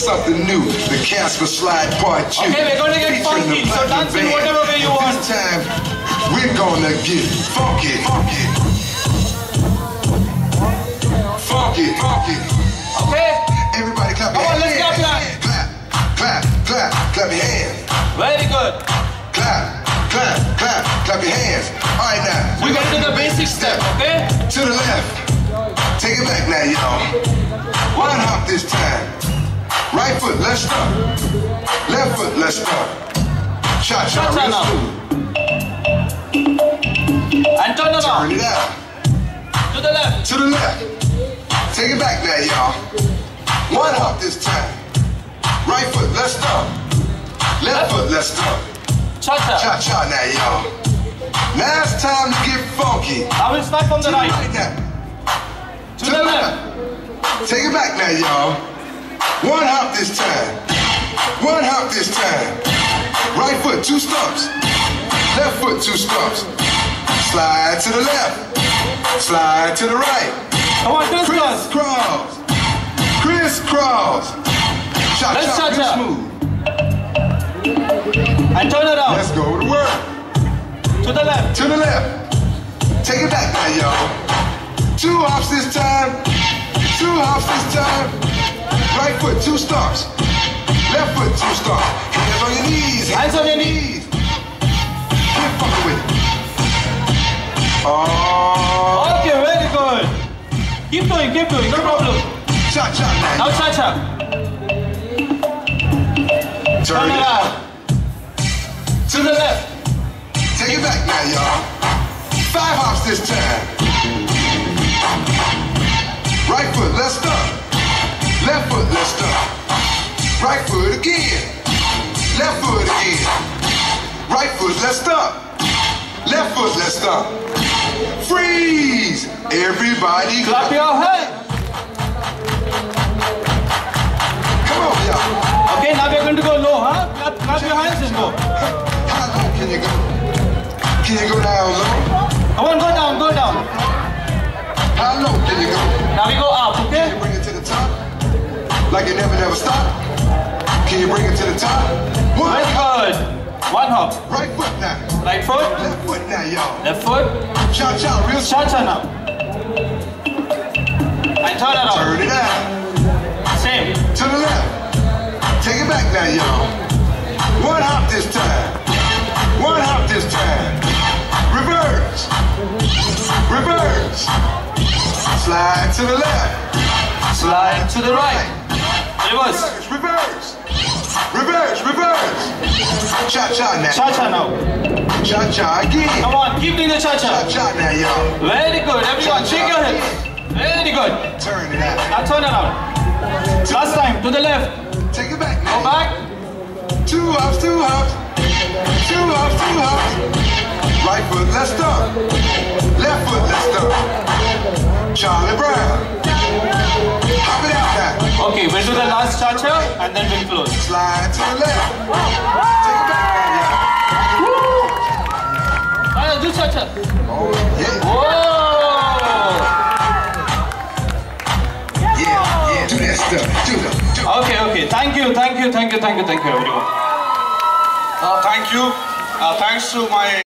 something new. The Casper Slide Part 2. Okay, we're gonna get funky, so dance in whatever way you want. This time, we're gonna get funky. Funky. Funky. Funky. Okay? Everybody clap your Come on, hands. let's clap. Clap, clap, clap, clap your hands. Very good. Clap, clap, clap, clap your hands. All right, now. We get to the basic step, okay? To the left. Take it back now, y'all. One hop this time. Right foot, let's stop. Left foot, let's stop. Cha-cha, real now. smooth. And turn around. Turn it out. To the left. To the left. Take it back now, y'all. One hop this time. Right foot, let's stop. Left foot, let's stop. Cha-cha. Cha-cha now, y'all. Now it's time to get funky. I will start from the right. now. To the left. Take it back now, y'all. One hop this time. One hop this time. Right foot, 2 stumps. Left foot, 2 stumps. Slide to the left. Slide to the right. Come on, crisscross. Crisscross. Crisscross. Let's Cha-cha, cha-cha. smooth. And turn around. Let's go to work. To the left. To the left. Take it back now, y'all. 2 hops this time. 2 hops this time. Right foot, 2 stomps. Left foot, 2 stomps. Hands on your knees. Hands on your knees. Get funky with it. Oh. Okay, very good. Keep doing, no problem. Cha-cha now. Now cha-cha. Turn it around. To the left. Take it back now, y'all. 5 hops this time. Right foot, let's stomp. Left foot, let's stomp. Right foot again. Left foot again. Right foot, let's stomp. Left foot, let's stomp. Freeze! Everybody Clap your hands. Come on, y'all. Okay, now we're going to go low, huh? Clap your hands and go. How low can you go? Can you go down low? Come on, go down. How low can you go? Now we go up, Can okay? you bring it to the top? Like it never stop? Can you bring it to the top? One Very hop. good. 1 hop. Right foot now. Right foot. Left foot now, y'all. Left foot. Cha-cha, real slow. Cha-cha now. And turn around. Turn it out. Same. To the left. Take it back now, y'all. 1 hop this time. 1 hop this time. Reverse. Reverse. Slide to the left. Slide to the right. Reverse. Reverse. Reverse. Reverse. Cha-cha now. Cha-cha now. Cha-cha again. Come on, keep doing the cha-cha. Cha-cha now, y'all. Very good. Everyone, shake your hips. Very good. Turn it out. Now turn around. Last time, to the left. Take it back now. Go back. 2 hops, 2 hops. 2 hops, 2 hops. Right foot, let's stomp. Left foot, let's stomp. Charlie Brown. Hop it out now. Okay, we'll do the last cha-cha and then we'll close. Slide to the left. Take it back now, Now do cha-cha. y'all. Oh, yeah. Whoa! Yeah. Do that stuff. Do it. Okay. Thank you, everyone. Thank you. Thanks to my